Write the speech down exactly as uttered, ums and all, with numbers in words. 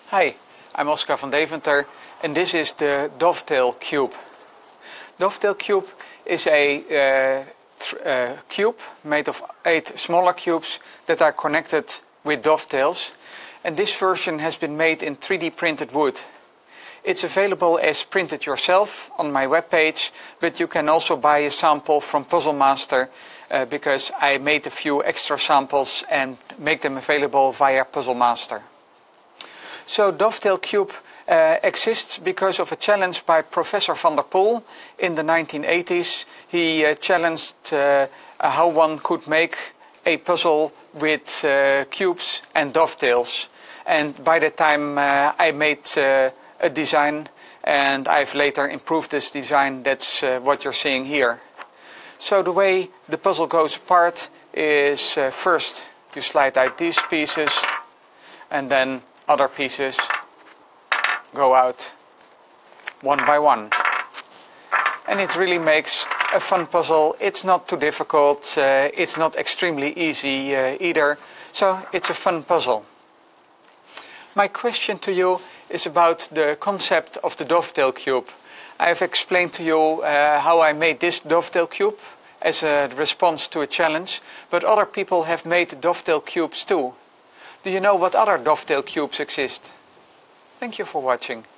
Hi, I'm Oscar van Deventer and this is the Dovetail Cube. Dovetail Cube is a uh, uh, cube made of eight smaller cubes that are connected with dovetails, and this version has been made in three D printed wood. It's available as printed yourself on my webpage, but you can also buy a sample from Puzzle Master uh, because I made a few extra samples and make them available via Puzzle Master. So Dovetail Cube uh, exists because of a challenge by Professor van der Poel in the nineteen eighties. He uh, challenged uh, how one could make a puzzle with uh, cubes and dovetails. And by the time uh, I made uh, a design, and I've later improved this design, that's uh, what you're seeing here. So the way the puzzle goes apart is uh, first you slide out these pieces, and then other pieces go out one by one. And it really makes a fun puzzle. It's not too difficult, uh, it's not extremely easy uh, either, so it's a fun puzzle. My question to you is about the concept of the Dovetail Cube. I have explained to you uh, how I made this Dovetail Cube as a response to a challenge, but other people have made Dovetail Cubes too. Do you know what other Dovetail Cubes exist? Thank you for watching.